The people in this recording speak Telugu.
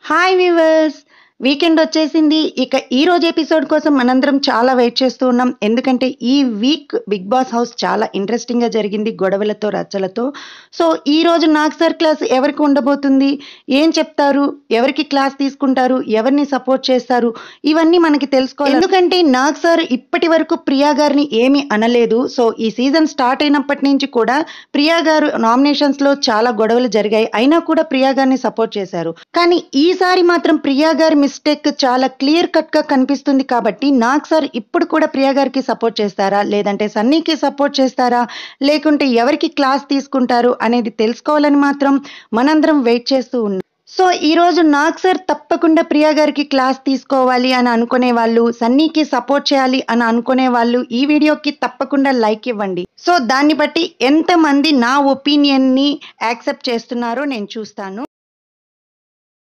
హాయ్ వ్యూవర్స్, వీకెండ్ వచ్చేసింది. ఇక ఈ రోజు ఎపిసోడ్ కోసం మనందరం చాలా వెయిట్ చేస్తూ ఉన్నాం. ఎందుకంటే ఈ వీక్ బిగ్ బాస్ హౌస్ చాలా ఇంట్రెస్టింగ్గా జరిగింది, గొడవలతో రచ్చలతో. సో ఈ రోజు నాగ్ సార్ క్లాస్ ఎవరికి ఉండబోతుంది, ఏం చెప్తారు, ఎవరికి క్లాస్ తీసుకుంటారు, ఎవరిని సపోర్ట్ చేస్తారు, ఇవన్నీ మనకి తెలుసుకోవాలి. ఎందుకంటే నాగ్ సార్ ఇప్పటి వరకు ప్రియా గారిని ఏమీ అనలేదు. సో ఈ సీజన్ స్టార్ట్ అయినప్పటి నుంచి కూడా ప్రియా గారు నామినేషన్స్లో చాలా గొడవలు జరిగాయి, అయినా కూడా ప్రియా గారిని సపోర్ట్ చేశారు. కానీ ఈసారి మాత్రం ప్రియా గారి మిస్టేక్ చాలా క్లియర్ కట్ గా కనిపిస్తుంది. కాబట్టి నాగ్ సార్ ఇప్పుడు కూడా ప్రియా గారికి సపోర్ట్ చేస్తారా, లేదంటే సన్నీకి సపోర్ట్ చేస్తారా, లేకుంటే ఎవరికి క్లాస్ తీసుకుంటారు అనేది తెలుసుకోవాలని మాత్రం మనందరం వెయిట్ చేస్తూ ఉన్నాం. సో ఈ రోజు నాగ్ సార్ తప్పకుండా ప్రియా గారికి క్లాస్ తీసుకోవాలి అని అనుకునే వాళ్ళు, సన్నీకి సపోర్ట్ చేయాలి అని అనుకునే వాళ్ళు ఈ వీడియోకి తప్పకుండా లైక్ ఇవ్వండి. సో దాన్ని బట్టి ఎంతమంది నా ఒపీనియన్ని యాక్సెప్ట్ చేస్తున్నారో నేను చూస్తాను.